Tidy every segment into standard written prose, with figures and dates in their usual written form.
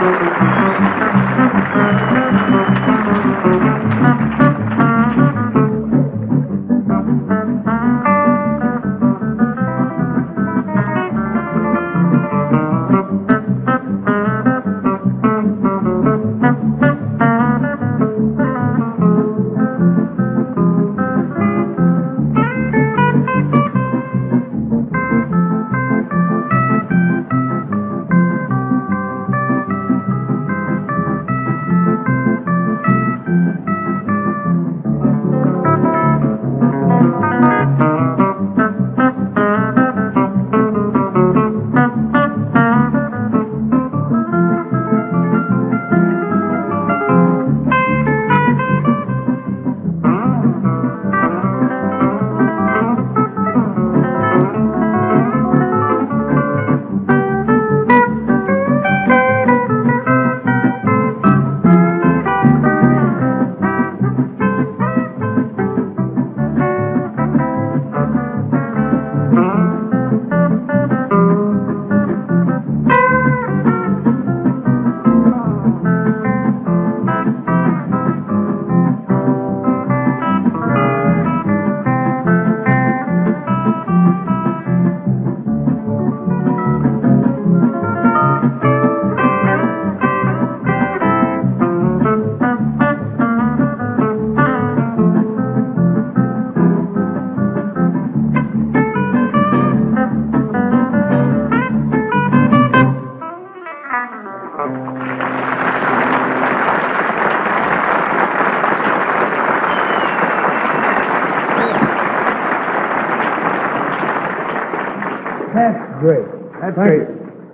Great. That's great.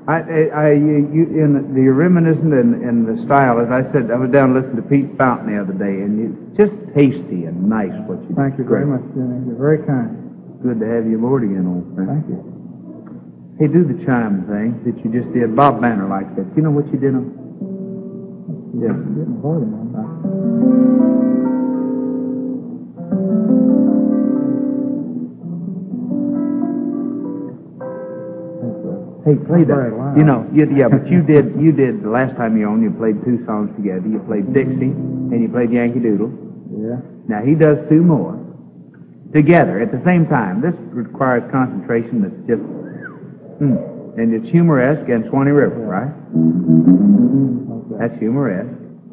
You're reminiscent in the style. As I said, I was down listening to Pete Fountain the other day, and it's just tasty and nice what you do. Thank you very much, Jimmy. You're very kind. Good to have you aboard again, old friend. Thank you. Hey, do the chime thing that you just did. Bob Banner likes that. You know what you did on? Yeah. Getting volume on that. Hey, play that. You know, yeah, but you did the last time you were on, you played two songs together. You played Dixie, and you played Yankee Doodle. Yeah. Now, he does two more together at the same time. This requires concentration that's just, and it's humoresque and Swanee River, right? Okay. That's humoresque.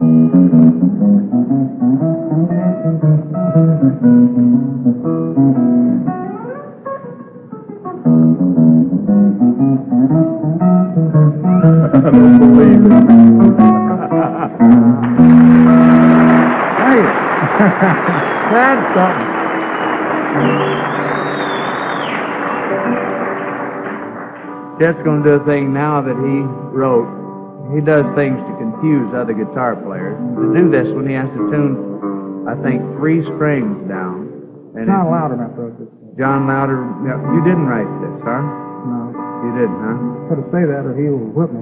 I don't believe it. Hey, that's something. Chet's going to do a thing now that he wrote. He does things to confuse other guitar players. To do this, when he has to tune, I think, 3 strings down. And John Loudermilk wrote this. John Louder, you didn't write this, huh? No. You didn't, huh? Could have say that, or he will whip me.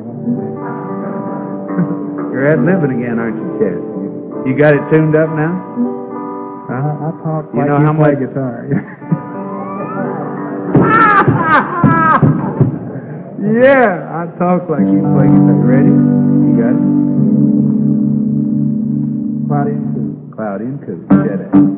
You're ad-libbing again, aren't you, Chet? You got it tuned up now? Huh? I talk You like know you how play much- guitar. Yeah, I talk like you play guitar. Ready? You got it? Cloudy and cool. Cloudy and cool. Chet Atkins.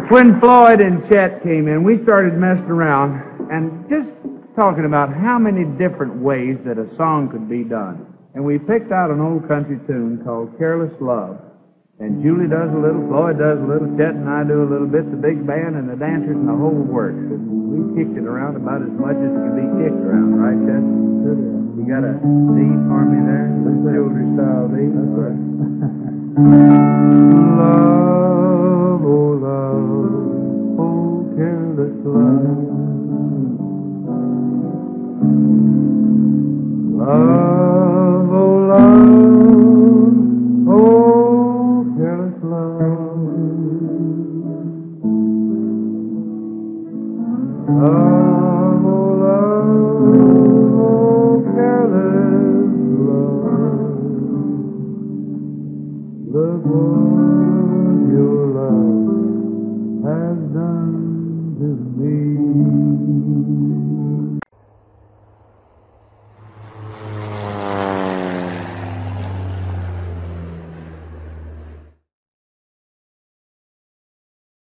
when Floyd and Chet came in, we started messing around and just talking about how many different ways that a song could be done. And we picked out an old country tune called Careless Love. And Julie does a little, Floyd does a little, Chet and I do a little bit, the big band and the dancers and the whole works. And we kicked it around about as much as it can be kicked around, right, Chet? You got a D for me there? Shoulder style D. That's right. Love, oh love, oh careless love. Love.